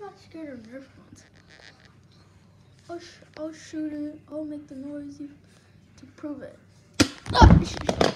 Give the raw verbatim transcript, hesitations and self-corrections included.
not scared of Nerf guns. I'll, sh I'll shoot it. I'll make the noise to prove it. Oh,